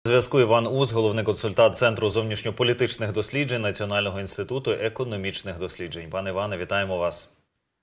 Зв'язку Іван Ус, головний консультант Центру зовнішньополітичних досліджень Національного інституту економічних досліджень. Пане Іване, вітаємо вас.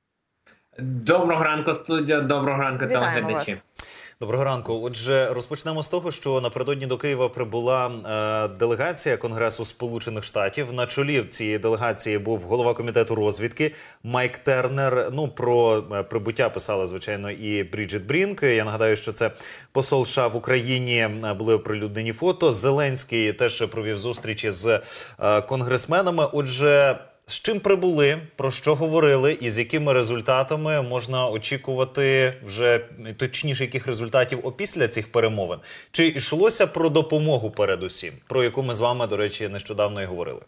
Доброго ранку, студія. Доброго ранку, телеглядачі. Доброго ранку. Отже, розпочнемо з того, що напередодні до Києва прибула делегація Конгресу Сполучених Штатів. На чолі цієї делегації був голова комітету розвідки Майк Тернер. Ну, про прибуття писала, звичайно, і Бріджит Брінк. Я нагадаю, що це посол США в Україні, були оприлюднені фото. Зеленський теж провів зустрічі з конгресменами. Отже, з чим прибули, про що говорили і з якими результатами можна очікувати вже, точніше, яких результатів опісля цих перемовин? Чи йшлося про допомогу передусім, про яку ми з вами, до речі, нещодавно і говорили?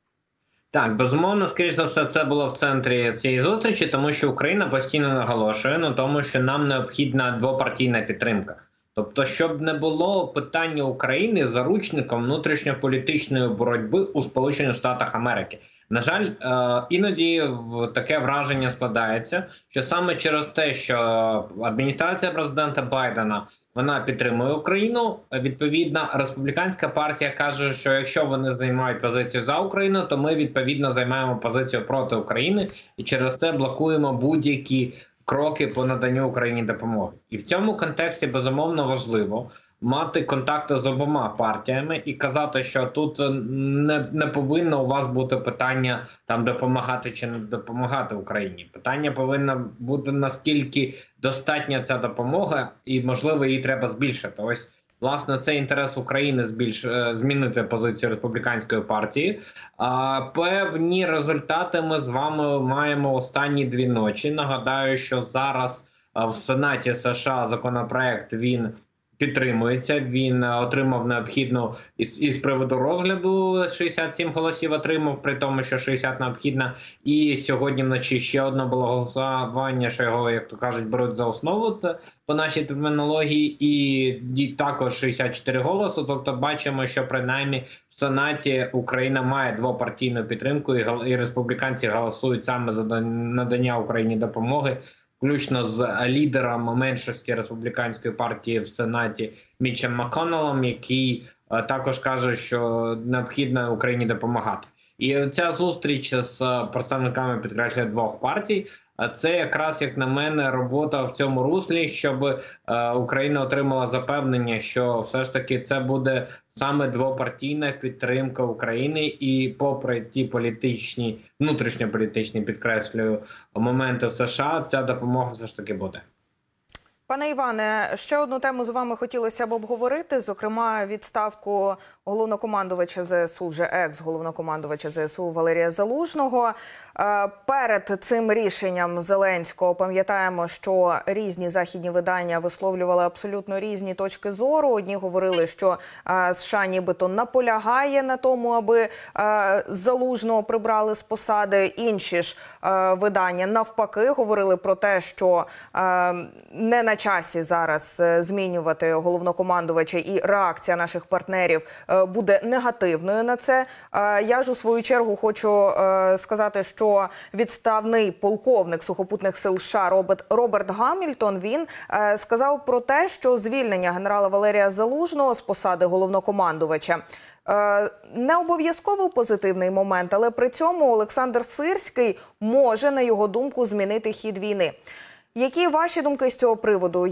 Так, безумовно, скоріш за все, це було в центрі цієї зустрічі, тому що Україна постійно наголошує на тому, що нам необхідна двопартійна підтримка. Тобто, щоб не було питання України заручником внутрішньополітичної боротьби у Сполучених Штатах Америки. На жаль, іноді таке враження складається, що саме через те, що адміністрація президента Байдена, вона підтримує Україну, відповідно, республіканська партія каже, що якщо вони займають позицію за Україну, то ми, відповідно, займаємо позицію проти України і через це блокуємо будь-які кроки по наданню Україні допомоги. І в цьому контексті, безумовно, важливо мати контакти з обома партіями і казати, що тут не повинно у вас бути питання там допомагати чи не допомагати Україні. Питання повинно бути, наскільки достатня ця допомога і, можливо, її треба збільшити. Ось, власне, це інтерес України змінити позицію республіканської партії. Певні результати ми з вами маємо останні 2 ночі. Нагадаю, що зараз в Сенаті США законопроект, він підтримується, він отримав необхідну із приводу розгляду, 67 голосів отримав, при тому, що 60 необхідно. І сьогодні вночі ще одне було голосування, що його, як то кажуть, беруть за основу, це по нашій термінології, і також 64 голоси. Тобто бачимо, що принаймні в Сенаті Україна має двопартійну підтримку, і республіканці голосують саме за надання Україні допомоги, включно з лідером меншості республіканської партії в Сенаті Мітчем МакКоннеллом, який також каже, що необхідно Україні допомагати. І ця зустріч з представниками, підкреслюю, 2 партій, це якраз, як на мене, робота в цьому руслі, щоб Україна отримала запевнення, що все ж таки це буде саме двопартійна підтримка України, і попри ті політичні, внутрішньополітичні, підкреслюю, моменти в США, ця допомога все ж таки буде. Пане Іване, ще одну тему з вами хотілося б обговорити, зокрема відставку головнокомандувача ЗСУ, вже екс-головнокомандувача ЗСУ Валерія Залужного. Перед цим рішенням Зеленського пам'ятаємо, що різні західні видання висловлювали абсолютно різні точки зору. Одні говорили, що США нібито наполягає на тому, аби Залужного прибрали з посади. Інші ж видання навпаки говорили про те, що не на часі зараз змінювати головнокомандувача, і реакція наших партнерів буде негативною на це. Я ж у свою чергу хочу сказати, що відставний полковник сухопутних сил США Роберт Гамільтон, він сказав про те, що звільнення генерала Валерія Залужного з посади головнокомандувача не обов'язково позитивний момент, але при цьому Олександр Сирський може, на його думку, змінити хід війни. Які ваші думки з цього приводу?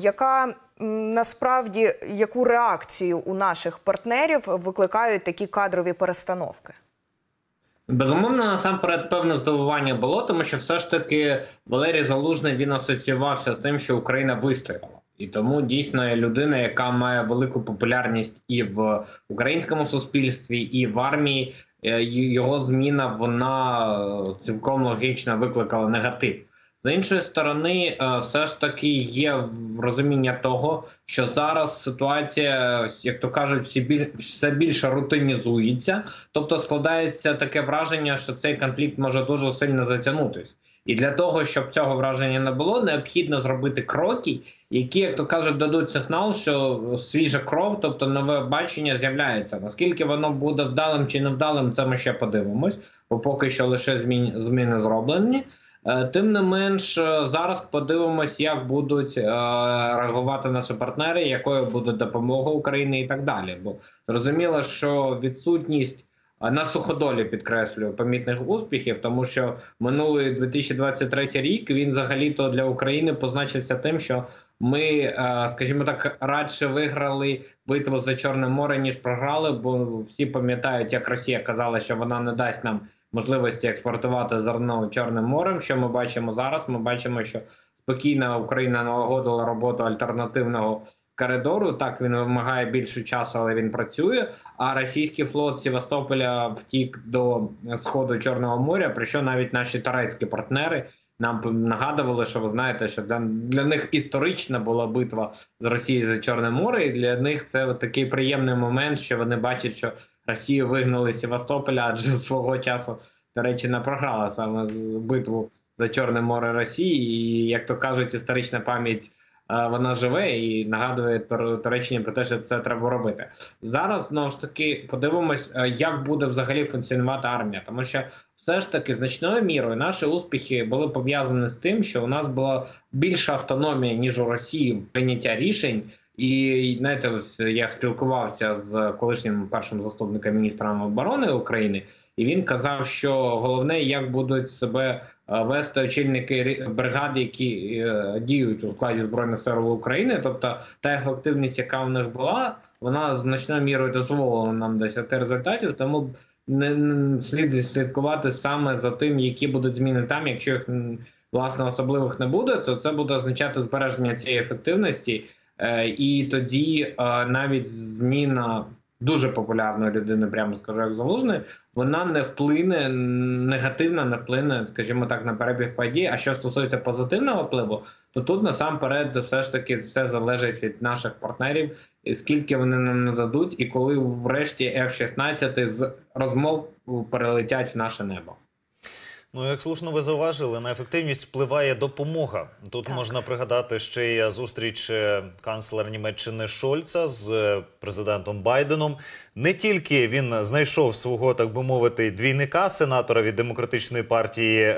Яку реакцію у наших партнерів викликають такі кадрові перестановки? Безумовно, насамперед, певне здивування було, тому що все ж таки Валерій Залужний, він асоціювався з тим, що Україна вистояла. І тому дійсно людина, яка має велику популярність і в українському суспільстві, і в армії, його зміна, вона цілком логічно викликала негатив. З іншої сторони, все ж таки є розуміння того, що зараз ситуація, як то кажуть, все більше рутинізується. Тобто складається таке враження, що цей конфлікт може дуже сильно затягнутися. І для того, щоб цього враження не було, необхідно зробити кроки, які, як то кажуть, дадуть сигнал, що свіжа кров, тобто нове бачення з'являється. Наскільки воно буде вдалим чи невдалим, це ми ще подивимось, бо поки що лише зміни зроблені. Тим не менш, зараз подивимось, як будуть реагувати наші партнери, якою буде допомога Україні і так далі. Бо зрозуміло, що відсутність на суходолі, підкреслюю, помітних успіхів, тому що минулий 2023 рік він взагалі-то для України позначився тим, що ми, скажімо так, радше виграли битву за Чорне море, ніж програли, бо всі пам'ятають, як Росія казала, що вона не дасть нам можливості експортувати зерно Чорним морем. Що ми бачимо зараз? Ми бачимо, що спокійно Україна налагодила роботу альтернативного коридору. Так, він вимагає більше часу, але він працює. А російський флот Севастополя втік до сходу Чорного моря, про що навіть наші турецькі партнери нам нагадували, що ви знаєте, що для них історична була битва з Росією за Чорне море, і для них це такий приємний момент, що вони бачать, що Росію вигнали з Севастополя, адже свого часу Туреччина програла саме битву за Чорне море Росії, і, як то кажуть, історична пам'ять вона живе і нагадує Туреччині про те, що це треба робити. Зараз, знову ж таки, подивимось, як буде взагалі функціонувати армія. Тому що все ж таки значною мірою наші успіхи були пов'язані з тим, що у нас була більша автономія, ніж у Росії в прийняття рішень. І, знаєте, ось я спілкувався з колишнім першим заступником міністра оборони України, і він казав, що головне, як будуть себе вести очільники бригад, які діють у складі Збройних сил України. Тобто та ефективність, яка в них була, вона значною мірою дозволила нам досягти результатів, тому не слід слідкувати саме за тим, які будуть зміни там. Якщо їх, власне, особливих не буде, то це буде означати збереження цієї ефективності. І тоді навіть зміна дуже популярної людини, прямо скажу, як Залужний, вона не вплине, негативно не вплине, скажімо так, на перебіг подій. А що стосується позитивного впливу, то тут насамперед все ж таки все залежить від наших партнерів, скільки вони нам нададуть, і коли врешті F-16 з розмов перелетять в наше небо. Ну, як слушно ви зауважили, на ефективність впливає допомога. Тут так можна пригадати ще й зустріч канцлера Німеччини Шольца з президентом Байденом. Не тільки він знайшов свого, так би мовити, двійника, сенатора від демократичної партії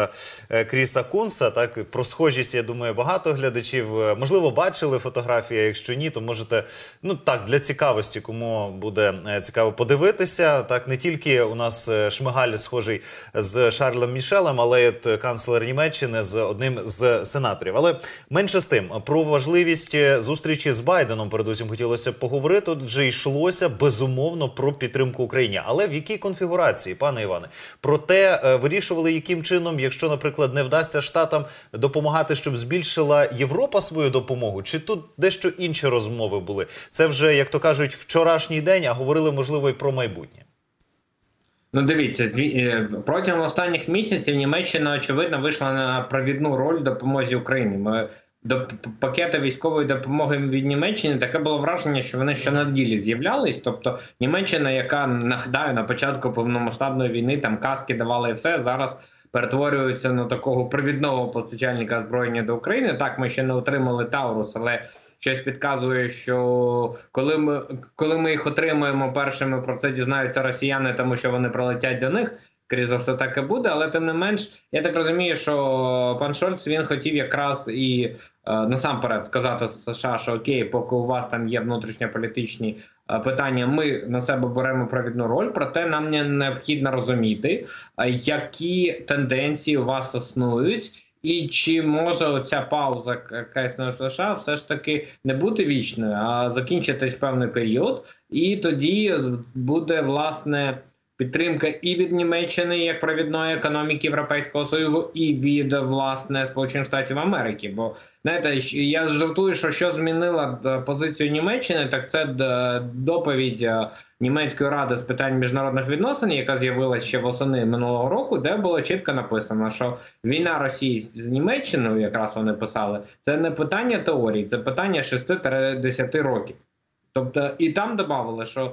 Кріса Кунса. Так, про схожість, я думаю, багато глядачів, можливо, бачили фотографії, а якщо ні, то можете, ну так, для цікавості, кому буде цікаво подивитися. Так, не тільки у нас Шмигаль схожий з Шарлем Мішелем, але й от канцлер Німеччини з одним з сенаторів. Але менше з тим, про важливість зустрічі з Байденом передусім хотілося б поговорити. Тут вже йшлося безумовно про підтримку Україні. Але в якій конфігурації, пане Іване? Проте вирішували, яким чином, якщо, наприклад, не вдасться Штатам допомагати, щоб збільшила Європа свою допомогу? Чи тут дещо інші розмови були? Це вже, як то кажуть, вчорашній день, а говорили, можливо, і про майбутнє. Ну, дивіться, протягом останніх місяців Німеччина, очевидно, вийшла на провідну роль в допомозі Україні. До пакету військової допомоги від Німеччини таке було враження, що вони щонеділі з'являлись. Тобто Німеччина, яка, нагадаю, на початку повномасштабної війни там каски давала і все, зараз перетворюється на такого провідного постачальника озброєння до України. Так, ми ще не отримали Таурус, але щось підказує, що коли ми їх отримаємо першими, про це дізнаються росіяни, тому що вони прилетять до них. Скоріше за все, так і буде, але тим не менш, я так розумію, що пан Шольц, він хотів якраз і насамперед сказати США, що окей, поки у вас там є внутрішньополітичні питання, ми на себе беремо провідну роль, проте нам необхідно розуміти, які тенденції у вас існують, і чи може оця пауза, яка існує в США, все ж таки не бути вічною, а закінчитись певний період, і тоді буде, власне, підтримка і від Німеччини як провідної економіки Європейського Союзу, і від, власне, Сполучених Штатів Америки. Бо, знаєте, я жартую, що змінила позицію Німеччини, так це доповідь Німецької ради з питань міжнародних відносин, яка з'явилася ще восени минулого року, де було чітко написано, що війна Росії з Німеччиною, якраз вони писали, це не питання теорії, це питання 6-10 років. Тобто і там додавали, що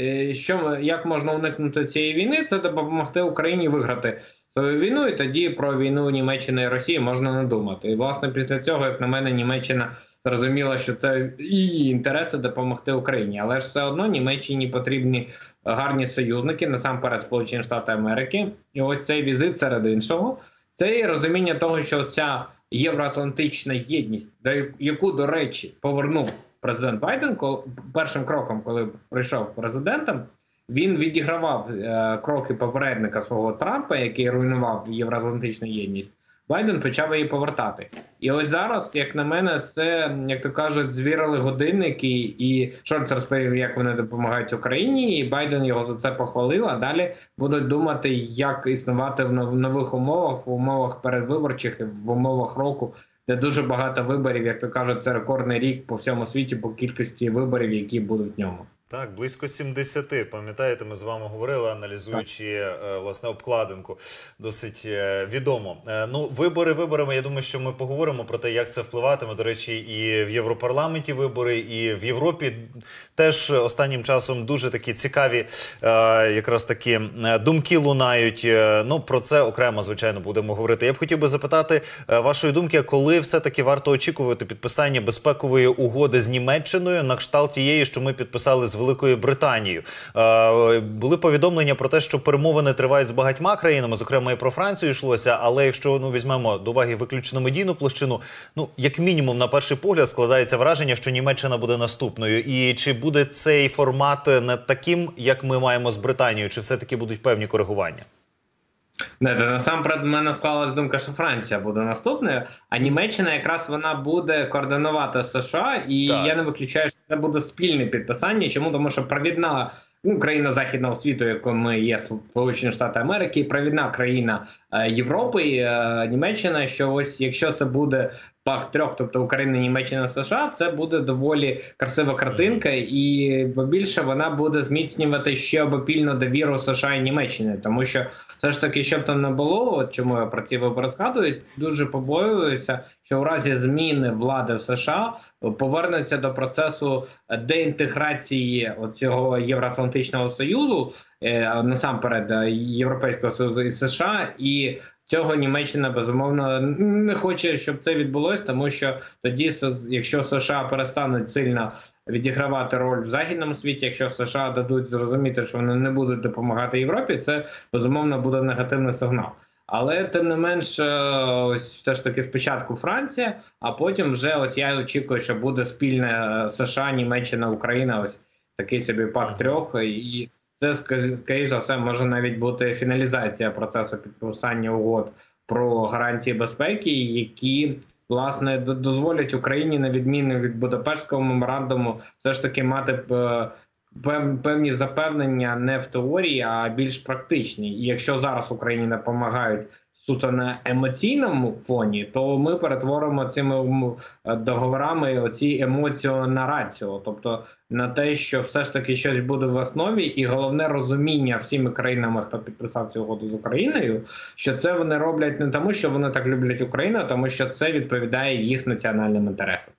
як можна уникнути цієї війни, це допомогти Україні виграти свою війну, і тоді про війну Німеччини і Росії можна не думати. І, власне, після цього, як на мене, Німеччина зрозуміла, що це її інтереси допомогти Україні. Але ж все одно Німеччині потрібні гарні союзники, насамперед Сполучені Штати Америки. І ось цей візит, серед іншого, Це і розуміння того, що ця євроатлантична єдність, яку, до речі, повернув президент Байден першим кроком, коли прийшов президентом, він відігравав кроки попередника свого Трампа, який руйнував євроатлантичну єдність. Байден почав її повертати. І ось зараз, як на мене, це, як то кажуть, звірили годинники, і Шольц розповів, як вони допомагають Україні, і Байден його за це похвалив, а далі будуть думати, як існувати в нових умовах, в умовах передвиборчих, і в умовах року, де дуже багато виборів, як то кажуть, це рекордний рік по всьому світі по кількості виборів, які будуть в ньому. Так, близько 70. Пам'ятаєте, ми з вами говорили, аналізуючи, власне, обкладинку. Досить відомо. Ну, вибори виборами, я думаю, що ми поговоримо про те, як це впливатиме. До речі, і в Європарламенті вибори, і в Європі теж останнім часом дуже такі цікаві якраз такі думки лунають. Ну, про це окремо, звичайно, будемо говорити. Я б хотів би запитати вашої думки, коли все-таки варто очікувати підписання безпекової угоди з Німеччиною на кшталт тієї, що ми підписали з Великою Британією. Були повідомлення про те, що перемовини тривають з багатьма країнами, зокрема і про Францію йшлося, але якщо візьмемо до уваги виключно медійну площину, як мінімум на перший погляд складається враження, що Німеччина буде наступною. І чи буде цей формат не таким, як ми маємо з Британією, чи все-таки будуть певні коригування? Насамперед, в мене склалась думка, що Франція буде наступною, а Німеччина якраз вона буде координувати США, і так. Я не виключаю, що це буде спільне підписання. Чому? Тому що провідна країна Західного світу, якою ми є Сполучені Штати Америки, провідна країна Європи, Німеччина, що ось якщо це буде пакт трьох, тобто Україна, Німеччина, США, це буде доволі красива картинка, і побільше вона буде зміцнювати ще обопільну довіру США і Німеччини, тому що все ж таки, щоб там не було, от чому я про ці вибори згадую, дуже побоююся, що у разі зміни влади в США повернеться до процесу деінтеграції цього Євроатлантичного Союзу, насамперед Європейського Союзу і США, і цього Німеччина, безумовно, не хоче, щоб це відбулося, тому що тоді, якщо США перестануть сильно відігравати роль в західному світі, якщо США дадуть зрозуміти, що вони не будуть допомагати Європі, це, безумовно, буде негативний сигнал. Але, тим не менш, ось все ж таки спочатку Франція, а потім вже я очікую, що буде спільне США, Німеччина, Україна, ось такий собі пакт трьох, і це, скоріш за все, може навіть бути фіналізація процесу підписання угод про гарантії безпеки, які, власне, дозволять Україні, на відміну від Будапештського меморандуму, все ж таки мати певні запевнення не в теорії, а більш практичні. І якщо зараз Україні допомагають суто на емоційному фоні, то ми перетворимо цими договорами оці емоцію на раціо, тобто на те, що все ж таки щось буде в основі, і головне розуміння всіми країнами, хто підписав цю угоду з Україною, що це вони роблять не тому, що вони так люблять Україну, а тому що це відповідає їх національним інтересам.